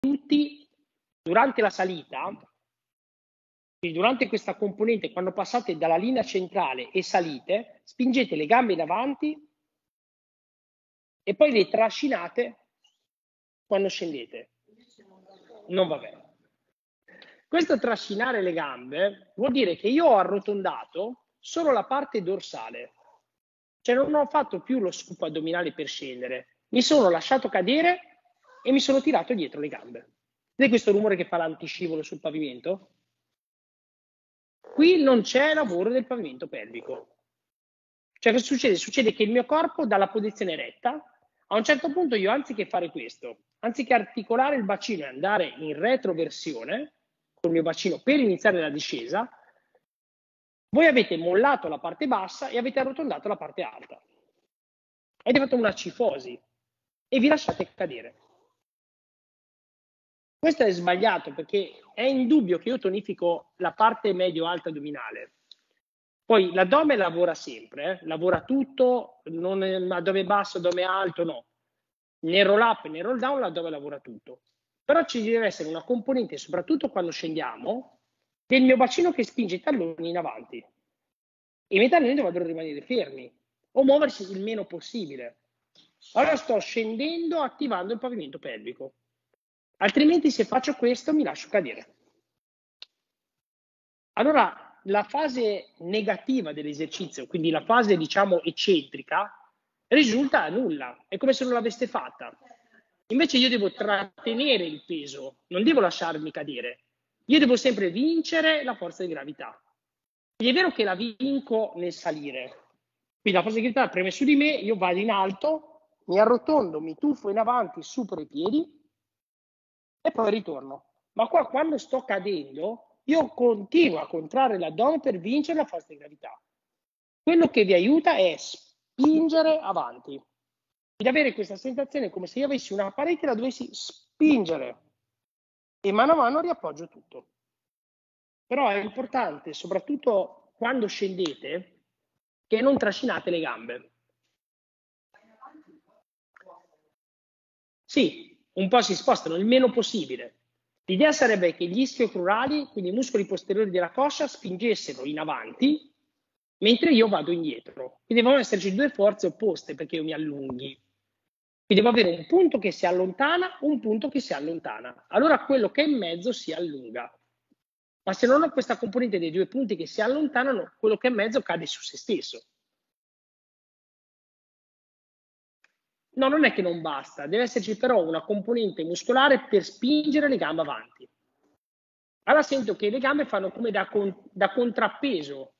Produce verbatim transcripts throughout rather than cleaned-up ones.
tutti durante la salita, quindi durante questa componente, quando passate dalla linea centrale e salite, spingete le gambe in avanti e poi le trascinate quando scendete. Non va bene. Questo trascinare le gambe vuol dire che io ho arrotondato solo la parte dorsale, cioè non ho fatto più lo scoop addominale per scendere, mi sono lasciato cadere e mi sono tirato dietro le gambe. Vedete questo rumore che fa l'antiscivolo sul pavimento? Qui non c'è lavoro del pavimento pelvico. Cioè cosa succede? Succede che il mio corpo dalla posizione retta, a un certo punto io anziché fare questo, anziché articolare il bacino e andare in retroversione col mio bacino per iniziare la discesa, voi avete mollato la parte bassa e avete arrotondato la parte alta. Avete fatto una cifosi e vi lasciate cadere. Questo è sbagliato perché è indubbio che io tonifico la parte medio-alta addominale. Poi l'addome lavora sempre, eh? Lavora tutto, non è addome basso, addome alto, no. Nel roll up e nel roll down l'addome lavora tutto. Però ci deve essere una componente, soprattutto quando scendiamo, del mio bacino che spinge i talloni in avanti. I miei talloni dovrebbero rimanere fermi o muoversi il meno possibile. Allora sto scendendo attivando il pavimento pelvico. Altrimenti se faccio questo mi lascio cadere. Allora la fase negativa dell'esercizio, quindi la fase diciamo eccentrica, risulta nulla, è come se non l'aveste fatta. Invece io devo trattenere il peso, non devo lasciarmi cadere. Io devo sempre vincere la forza di gravità. Quindi è vero che la vinco nel salire. Quindi la forza di gravità preme su di me, io vado in alto, mi arrotondo, mi tuffo in avanti, supero i piedi e poi ritorno. Ma qua quando sto cadendo, io continuo a contrarre l'addome per vincere la forza di gravità. Quello che vi aiuta è spingere avanti. Ed avere questa sensazione come se io avessi una parete e la dovessi spingere. E mano a mano riappoggio tutto. Però è importante, soprattutto quando scendete, che non trascinate le gambe. Sì, un po' si spostano, il meno possibile. L'idea sarebbe che gli ischio-crurali, quindi i muscoli posteriori della coscia, spingessero in avanti, mentre io vado indietro. Quindi devono esserci due forze opposte perché io mi allunghi. Quindi devo avere un punto che si allontana, un punto che si allontana. Allora quello che è in mezzo si allunga. Ma se non ho questa componente dei due punti che si allontanano, quello che è in mezzo cade su se stesso. No, non è che non basta, deve esserci però una componente muscolare per spingere le gambe avanti. Allora sento che le gambe fanno come da, con, da contrappeso.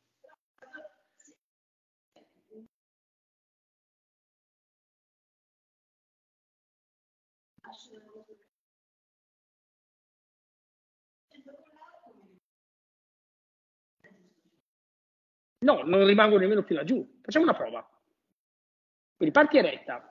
No, non rimango nemmeno più laggiù. Facciamo una prova. Quindi parti eretta.